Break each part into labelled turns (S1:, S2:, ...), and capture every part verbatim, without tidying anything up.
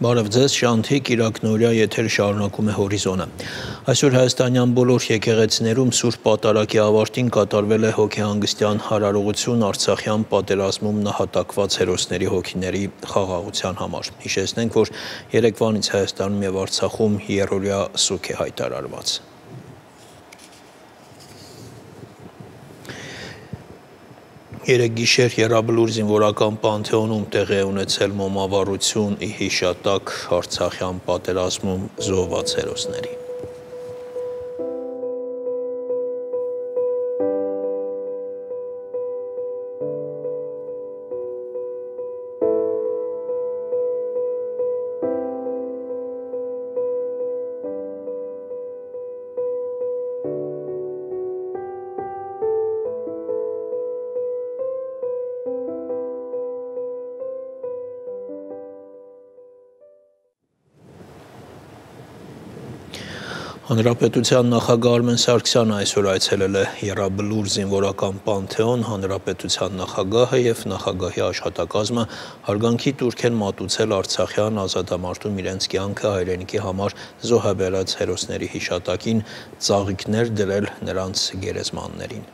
S1: Բարև ձեզ, Շանթիկ Իրաքնորյա եթեր շարունակում է հորիզոնը։ Այսօր հայաստանյան բոլոր եկեղեցիներում Սուրբ Պատարագի ավարտին կատարվել է հոգեհանգստյան հարարողություն Արցախյան պատերազմում նահատակված հերոսների հոգիների խաղաղության համար։ Հիշեցնենք, որ երեկվանից Հայաստանում և Արցախում եռօրյա սուգ է հայտարարված։ Երեկ գիշեր Եռաբլուր զինվորական պանթեոնում տեղի է ունեցել մոմավառություն ի հիշատակ Արցախյան պատերազմում զոհված հերոսների։ Հանրապետության նախագահ Արմեն Սարգսյանը այսօր այցելել է Եռաբլուր զինվորական պանթեոն, հանրապետության նախագահը և նախագահի աշխատակազմը հարգանքի տուրք են մատուցել Արցախյան ազատամարտում իրենց կյանքը հայրենիքի համար զոհաբերած հերոսների հիշատակին, ծաղիկներ դրել նրանց գերեզմաններին։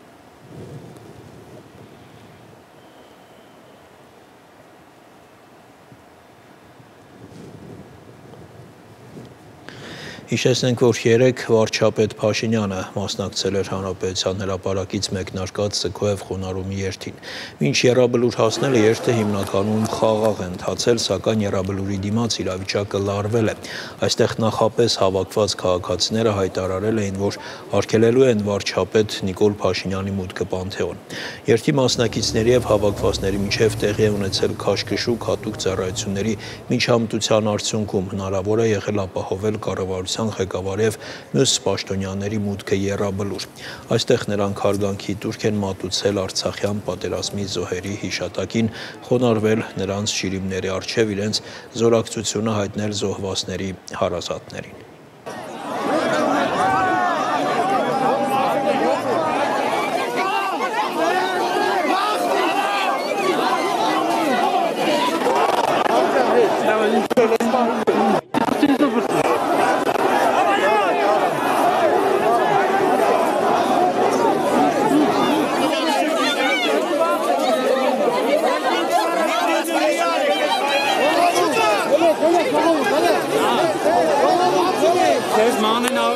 S1: Հիշեցնենք, որ երեկ վարչապետ Փաշինյանը մասնակցել էր Հանրապետության հրապարակից մեկնարկած Սգոյև խոնարհումի երթին։ Մինչ Եռաբլուր հասնելը երթը հիմնականում խաղաղ է ընթացել, սակայն Եռաբլուրի դիմաց իրավիճակը լարվել է։ Այստեղ նախապես հավաքված քաղաքացիները հայտարարել էին, որ արգելելու են վարչապետ Նիկոլ Փաշինյանի մուտքը Պանթեոն։ Երթի մասնակիցների և հավաքվածների միջև տեղի է ունեցել քաշքշուկ հատուկ ծառայությունների միջամտության արդյունքում հնարավոր է եղել ապահովել կառավարության ղեկավար և մյուս պաշտոնյաների մուտքը Եռաբլուր։ Այստեղ նրանք հարգանքի տուրք են մատուցել Արցախյան պատերազմի զոհերի հիշատակին, խոնարհվել նրանց շիրիմների առջև, իրենց զորակցությունը հայտնել զոհվածների հարազատներին։
S2: There's money now.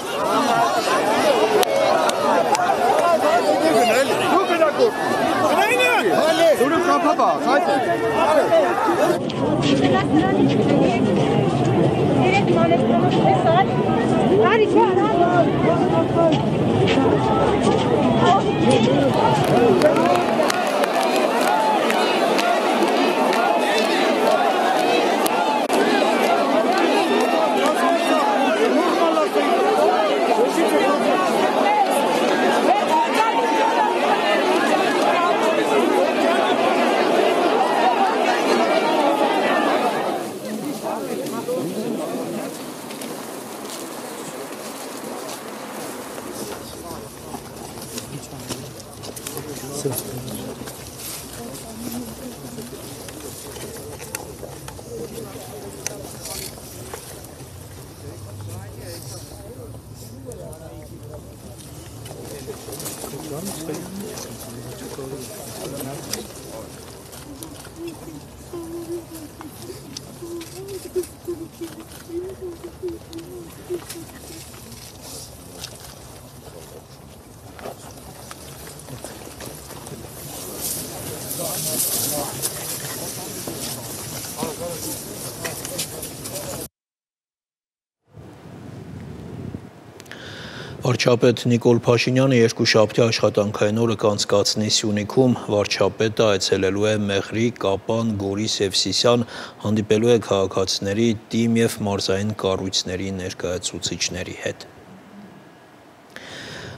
S1: Վարչապետ Նիկոլ Փաշինյանը երկուշաբթի աշխատանքային օրը կանցկացնի Սյունիքում, վարչապետը այցելելու է Մեղրի, Կապան, Գորիս և Սիսիան, հանդիպելու է քաղաքացիների, թիմ և մարզային կառույցների ներկայացուցիչների հետ։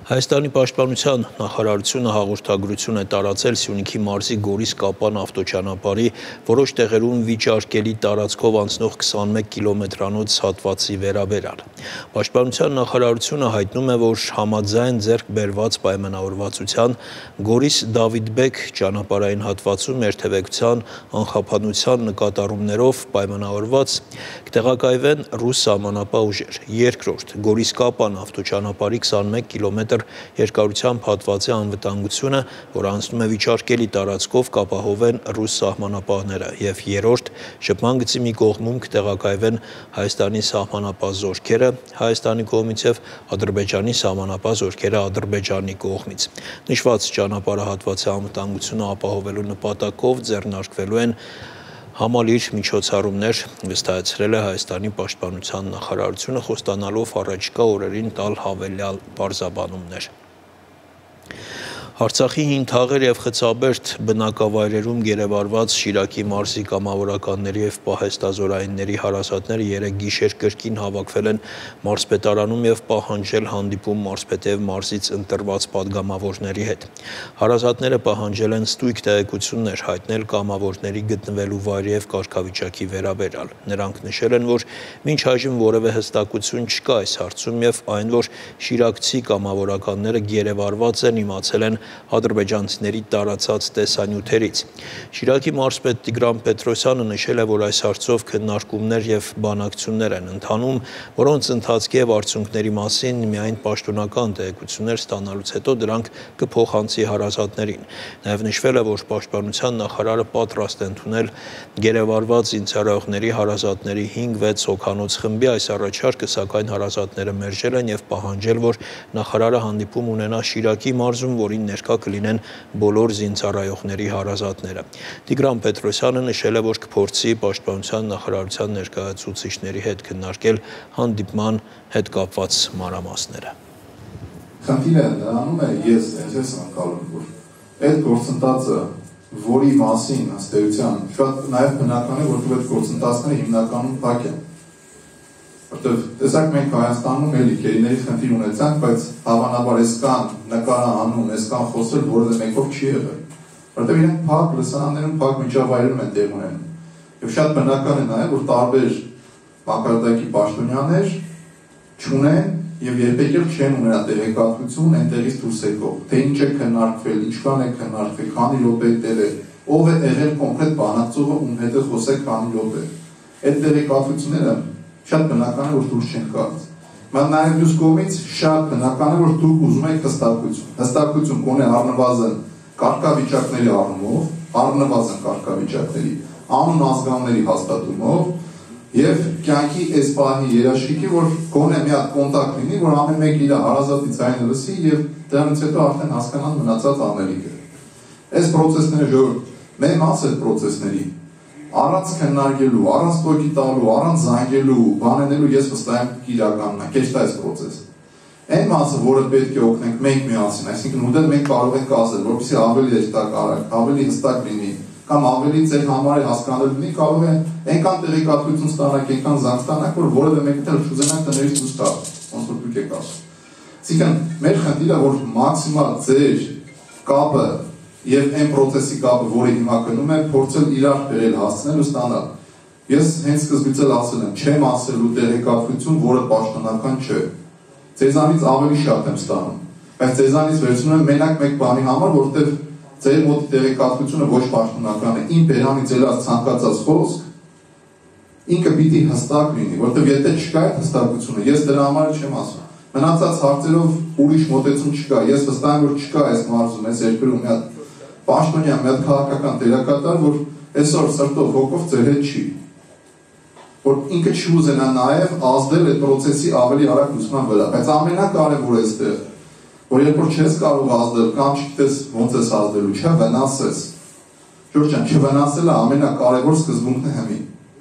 S1: Հայաստանի պաշտպանության նախարարությունը հաղորդագրություն է տարածել Սյունիքի մարզի Գորիս-Կապան ավտոճանապարհի որոշ տեղերում վիճարկելի տարածքով անցնող քսանմեկ կիլոմետրանոց հատվածի վերաբերյալ։ Պաշտպանության նախարարությունը հայտնում է, որ համաձայն ձեռք բերված պայմանավորվածության Գորիս-Դավիթբեկ ճանապարհային հատվածում երթևեկության անխափանության նկատառումներով պայմանավորված կտեղակայվեն ռուս սահմանապահ ուժեր։ Երկրորդ, Գորիս-Կապան ավտոճանապարհի քսանմեկ կիլոմետր երկարությամբ հատվածի անվտանգությունը, որ անցնում է վիճարկելի տարածքով, կապահովեն ռուս սահմանապահները, եւ երրորդ, շփման գծի մի կողմում կտեղակայվեն Հայաստանի սահմանապահ զորքերը Հայաստանի կողմից եւ Ադրբեջանի սահմանապահ զորքերը Ադրբեջանի կողմից։ Նշված ճանապարհահատվածի անվտանգությունը ապահովելու նպատակով ձեռնարկվելու են համալիր միջոցառումներ, վստահեցրել է Հայաստանի պաշտպանության նախարարությունը, խոստանալով առաջիկա օրերին տալ հավելյալ պարզաբանումներ։ Արցախի հին թաղեր եւ Խցաբերդ բնակավայրերում գերեվարված Շիրակի մարզի կամավորականների եւ պահեստազորայինների հարազատները երեկ գիշեր կրկին հավաքվել են մարզպետարանում եւ պահանջել հանդիպում մարզպետեւ մարզից ընտրված падգամավորների հետ։ Հարազատները պահանջել են ստույգ տեղեկություններ հայտնել կամավորների գտնվելու վայրի եւ կարգավիճակի վերաբերյալ։ Նրանք նշել են, որ մինչ այժմ որևէ հստակություն չկա այս հարցում եւ այն, որ շիրակցի կամավորականները գերեվարված են, իմացել են ադրբեջանցիների տարածած տեսանյութերից։ Շիրակի մարզպետ Տիգրան Պետրոսյանը նշել է, որ այս հարցով քննարկումներ եւ բանակցություններ են ընթանում, որոնց ընթացքի եւ արդյունքների մասին միայն պաշտոնական տեղեկություններ ստանալուց հետո դրանք կփոխանցի հարազատներին։ Նաեւ նշվել է, որ պաշտպանության նախարարը պատրաստ է ընդունել գերեվարված զինծառայողների հարազատների հինգ-վեց հոգանոց խմբի այս առաջարկը, սակայն հարազատները մերժել են եւ պահանջել, որ նախարարը հանդիպում ունենա Շիրակի մարզում, որին ներկա կլինեն բոլոր զինծառայողների հարազատները։ Տիգրան Պետրոսյանը նշել է, որ կփորձի պաշտպանության նախարարության ներկայացուցիչների հետ քննարկել հանդիպման հետ կապված մանրամասները։
S2: Խնդիրը նրանում է, ես այնպես եմ անցալում, որ այդ գործընթացը, որի մասին ըստ էության շատ նաև բնական է, որովհետև այդ գործընթացները հիմնականում փակ են։ Որտեվ տեսակ մենք Հայաստանում էլի գերիների խնդիր ունեցանք, բայց հավանաբար այսքան նկարահանում, այսքան խոսել որևէ մեկով չի եղել։ Որտեվ իրենք փակ լսարաններում, փակ միջավայրերում են տեղ ունենում։ Եվ շատ բնական է նաև, որ տարբեր մակարդակի պաշտոնյաներ չունեն եւ երբեք էլ չեն ունենա տեղեկատվություն այնտեղից դուրս եկող, թե ինչ է քննարկվել, ինչքան է քննարկվել, քանի րոպե տեղ է, ով է եղել կոնկրետ բանակցողը, ում հետ է խոսել քանի րոպե։ Այդ տեղեկատվությունները շատ բնական է, որ դուրս չեն գալիս։ Բայց նաև մյուս կողմից շատ բնական է, որ դուք ուզում եք հստակություն։ Հստակություն կոնե առնվազն կարգավիճակների առումով, առնվազն կարգավիճակների, անուն ազգանների հաստատումով եւ կյանքի այս պահի երաշխիքի, որ գոնե մի հատ կոնտակտ լինի, որ ամեն մեկ իր հարազատի ձայնը լսի եւ դրանից հետո արդեն հասկանան մնացած անելիքը։ Այս process-ները ժողովուրդ, մեր մասը այդ process-ների առանց քննարկելու, առանց տոկի տալու, առանց զանգելու, բանենելու ես վստահ եմ իրականն է, քեշտ այս process։ Այն մասը, որը պետք է օգնենք մենք միասին, այսինքն ուտել մենք կարող ենք ասել, որպեսզի ավելի հստակ, ավելի հստակ լինի, կամ ավելի ձեր համար է հասկանալու լինի, կարող է այնքան տեղեկատվություն ստանանք, այնքան զանգ ստանանք, որ որևէ մեկը էլ չուզենանք տներից դուրս գալ, ոնց որ դուք եք ասում։ Այսինքն, մեր խնդիրը, որ մաքսիմալ ձեր կապը եւ այն process-ի կապը, որը հիմա գնում է, փորձել իրար բերել, հասցնել ու ստանալ։ Ես հենց սկզբից էլ ասել եմ, չեմ ասելու տեղեկատվություն, որը պաշտոնական չէ։ Ձեզանից ավելի շատ եմ ստանում, բայց ձեզանից վերցնում եմ մենակ մեկ բանի համար, որտեղ ձեր մոտ տեղեկատվությունը ոչ պաշտոնական է, իմ բերանից ելած ցանկացած խոսք ինքը պիտի հստակ լինի, որտեղ եթե չկա այդ հստակությունը, ես դրա համար չեմ ասում։ Մնացած հարցերով ուրիշ մոտեցում չկա, ես վստահ եմ, որ չկա այս մարզում, այս երկրում մի հատ պաշտոնյա, մի հատ քաղաքական դերակատար, որ այսօր սրտով հոգով ձեր հետ չի, որ ինքը չուզենա նաև ազդել այդ process-ի ավելի արագ լուծման վրա, բայց ամենակարևորը այստեղ որ երբ որ չես կարող ազդել կամ չգիտես ոնց ես ազդելու, չվնասես։ Ժորժ ջան, չվնասելը ամենակարևոր սկզբունքն է հիմի։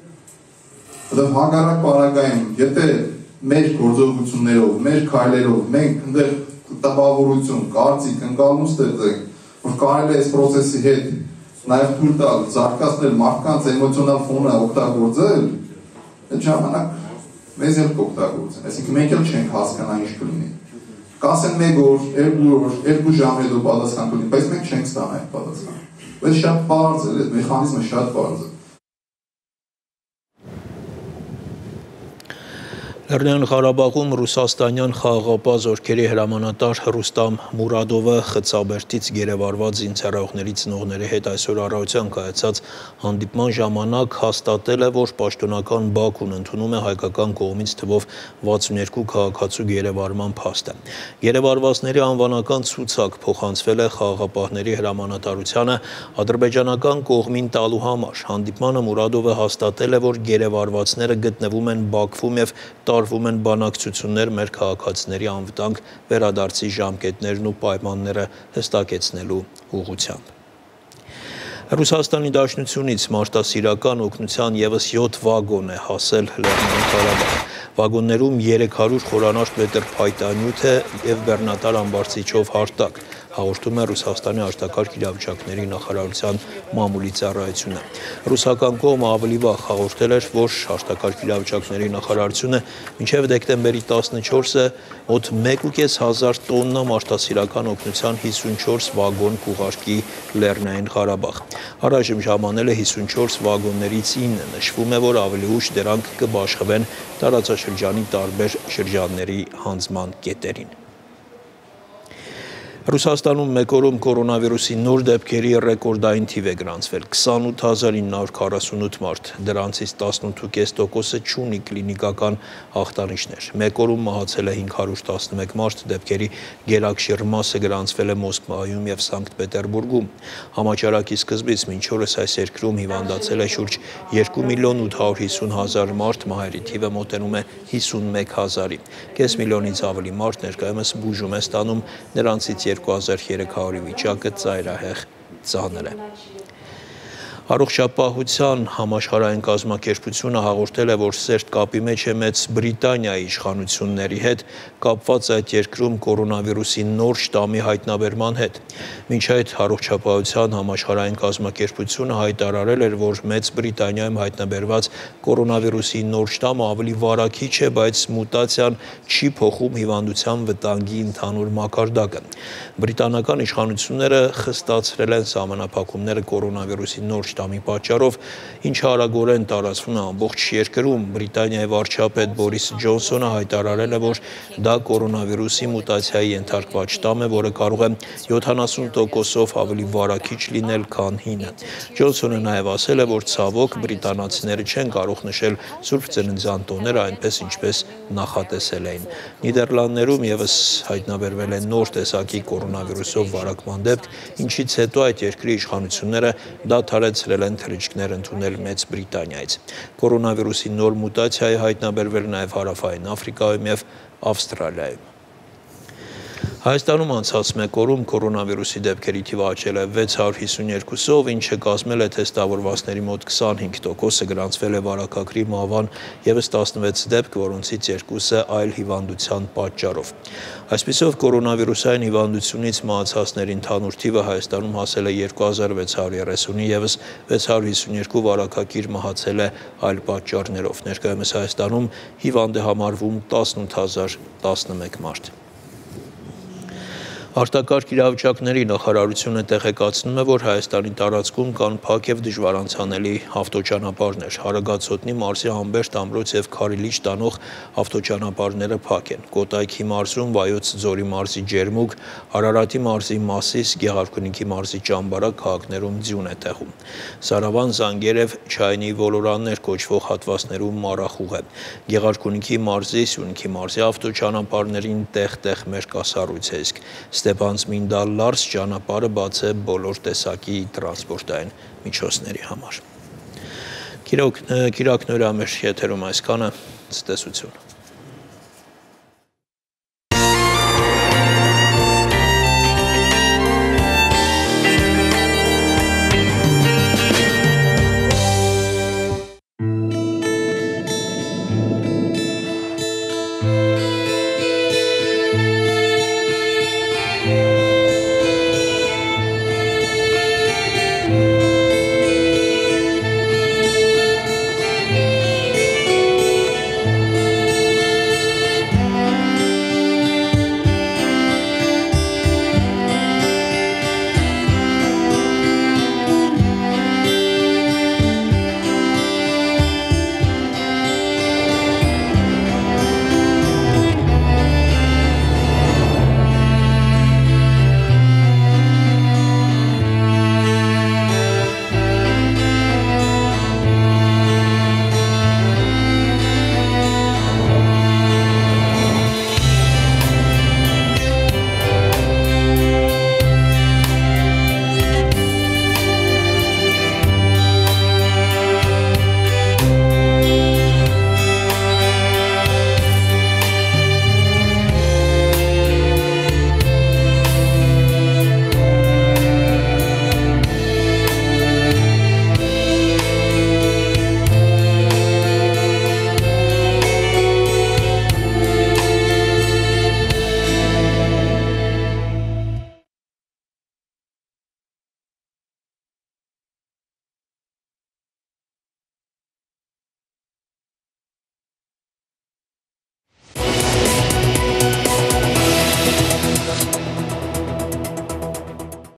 S2: Որտեղ հակառակ պարագայում, եթե մեր գործողություններով, մեր քայլերով մենք այնտեղ տպավորություն, կարծիք, ընկալում ստեղծենք, որ կարելի է այս process-ի հետ նաև թույլ տալ, զարգացնել մարդկանց էմոցիոնալ ֆոնը օգտագործել, այդ ժամանակ մեզ էլ կօգտագործեն, այսինքն մենք էլ չենք հասկանա ինչ կլինի։ Կասեն մեկ օր, երկու օր, երկու ժամ հետո պատասխան կունի, բայց մենք չենք ստանա այդ պատասխան։ Բայց շատ բարձր է, այդ մեխանիզմը շատ բարձր է։
S1: Լեռնային Ղարաբաղում ռուսաստանյան խաղաղապահ զորքերի հրամանատար Ռուստամ Մուրադովը Խցաբերդից գերեվարված զինծառայողների ծնողների հետ այսօր առավոտյան կայացած հանդիպման ժամանակ հաստատել է, որ պաշտոնական Բաքուն ընդունում է հայկական կողմից թվով վաթսունյոթ քաղաքացու գերեվարման փաստը։ Գերեվարվածների անվանական ցուցակ փոխանցվել է խաղաղապահների հրամանատարությանը ադրբեջանական կողմին տալու համար։ Հանդիպմանը Մուրադովը հաստատել է, որ գերեվարվածները գտնվում են Բաքվում եւ տարվում են բանակցություններ մեր քաղաքացիների անվտանգ վերադարձի ժամկետներն ու պայմանները հստակեցնելու ուղղությամբ։ Ռուսաստանի Դաշնությունից մարդասիրական օգնության ևս յոթ վագոն է հասել Լեռնային Ղարաբաղ։ Վագոններում երեք հարյուր խորանարդ մետր փայտանյութ է եւ բեռնատար ամբարձիչով հարտակ, հաղորդում է Ռուսաստանի արտակարգ իրավիճակների նախարարության մամուլի ծառայությունը։ Ռուսական կողմը ավելի վաղ հաղորդել էր, որ արտակարգ իրավիճակների նախարարությունը մինչև դեկտեմբերի տասնչորսը մոտ մեկ ու կես հազար տոննա մարդասիրական օգնության հիսունչորս վագոն կուղարկի Լեռնային Ղարաբաղ։ Առայժմ ժամանել է հիսունչորս վագոններից ինը, նշվում է, որ ավելի ուշ դրանք կբաշխվեն տարածաշրջանի տարբեր շրջանների հանձնման կետերին։ Ռուսաստանում մեկ օրում կորոնավիրուսի նոր դեպքերի ռեկորդային թիվ է գրանցվել քսանութ հազար ինը հարյուր քառասունութ մարդ, դրանցից տասնութ ու կես տոկոսը չունի կլինիկական ախտանիշներ։ Մեկ օրում մահացել է հինգ հարյուր տասնմեկ մարդ, դեպքերի գերակշիռ մասը գրանցվել է Մոսկվայում եւ Սանկտ Պետերբուրգում։ Համաճարակի սկզբից մինչ օրս այս երկրում հիվանդացել է շուրջ երկու միլիոն ութ հարյուր հիսուն հազար մարդ, մահերի թիվը մոտենում է հիսունմեկ հազարի։ Կես միլիոնից ավելի մարդ ներկայումս բուժում է ստանում, նրանցից երկու հազար երեք հարյուրի վիճակը ծայրահեղ ծանր է։ Առողջապահության համաշխարհային կազմակերպությունը հաղորդել է, որ սերտ կապի մեջ է Մեծ Բրիտանիայի իշխանությունների հետ կապված այդ երկրում կորոնավիրուսի նոր շտամի հայտնաբերման հետ։ Մինչ այդ Առողջապահության համաշխարհային կազմակերպությունը հայտարարել էր, որ Մեծ Բրիտանիայում հայտնաբերված կորոնավիրուսի նոր շտամը ավելի վարակիչ է, բայց մուտացիան չի փոխում հիվանդության վտանգի ընդհանուր մակարդակը։ Բրիտանական իշխանությունները խստացրել են սահմանափակումները կորոնավիրուսի նոր շտամի պատճառով, ինչը արագորեն տարածվում է ամբողջ երկրում։ Բրիտանիայի վարչապետ Բորիս Ջոնսոնը հայտարարել է, որ դա կորոնավիրուսի մուտացիայի ենթարկված շտամ է, որը կարող է յոթանասուն տոկոսով ավելի վարակիչ լինել, քան հինը։ Ջոնսոնը նաև ասել է, որ ցավոք բրիտանացիները չեն կարող նշել Սուրբ Ծննդյան տոները այնպես, ինչպես նախատեսել էին։ Նիդերլանդներում ևս հայտնաբերվել է նոր տեսակի կորոնավիրուսով վարակման դեպք, ինչից հետո այդ երկրի իշխանությունները դադարեցրել են թռիչքներ ընդունել Մեծ Բրիտանիայից։ Կորոնավիրուսի նոր մուտացիա է հայտնաբերվել նաև Հարավային Աֆրիկայում եւ Ավստրալիայում։ Հայաստանում անցած մեկ օրում կորոնավիրուսի դեպքերի թիվը աճել է վեց հարյուր հիսուներկուսով, ինչը կազմել է թեստավորվածների մոտ քսանհինգ տոկոսը, գրանցվել է վարակագրի մահվան ևս տասնվեց դեպք, որոնցից երկուսը այլ հիվանդության պատճառով։ Այսպիսով կորոնավիրուսային հիվանդությունից մահացածների ընդհանուր թիվը Հայաստանում հասել է երկու հազար վեց հարյուր երեսունի, ևս վեց հարյուր հիսուներկու վարակագիր մահացել է այլ պատճառներով։ Ներկայումս Հայաստանում հիվանդ է համարվում տասնութ հազար տասնմեկ մարդ։ Արտակարգ իրավիճակների նախարարությունը տեղեկացնում է, որ Հայաստանի տարածքում կան փակ եւ դժվարանցանելի ավտոճանապարհներ։ Հարագացոտնի մարզի Համբերդ ամրոց եւ Քարիլիչ տանող ավտոճանապարհները փակ են։ Կոտայքի մարզում, Վայոց ձորի մարզի Ջերմուկ, Արարատի մարզի Մասիս, Գեղարքունիքի մարզի Ճամբարակ քաղաքներում ձյուն է տեղում։ Սարավան, Զանգերեւ, Չայնի ոլորաններ կոչվող հատվածներում մառախուղ է։ Գեղարքունիքի մարզի, Սյունիքի մարզի ավտոճանապարհներին տեղ-տեղ մերկասառույց է, իսկ Ստեփանցմինդալ-Լարս ճանապարհը բաց է բոլոր տեսակի տրանսպորտային միջոցների համար։ Կիրակն էր մեր եթերում այսքանը, ցտեսություն։